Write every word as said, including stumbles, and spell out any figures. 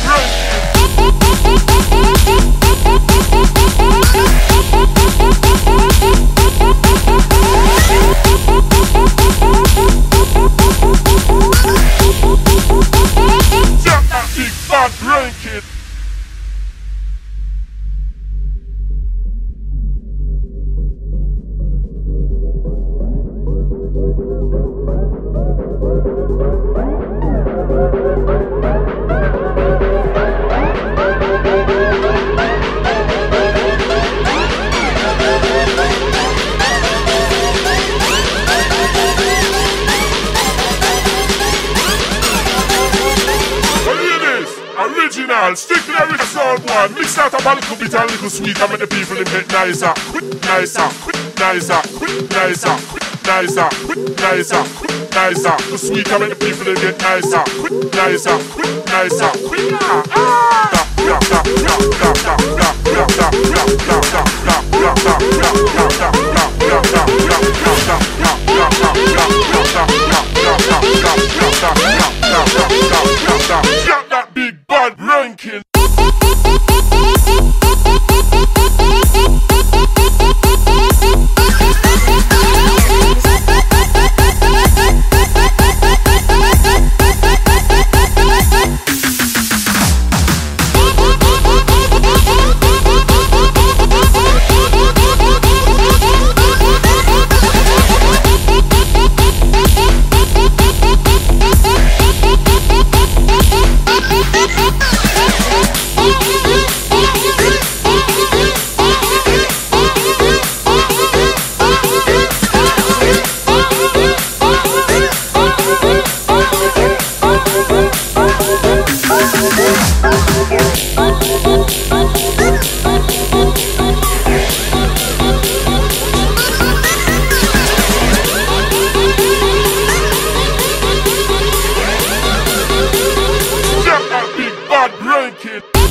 Original, strictly original one. Mix out a little bit and little sweet and make the people them get nicer, quick, nicer, quick, nicer, quick, nicer, quick, nicer, quick, nicer, quick, nicer. The sweet and make the people them get nicer, quick, nicer, quick, nicer, quick. Ah, ah. Got that big bad ranking. Ranking.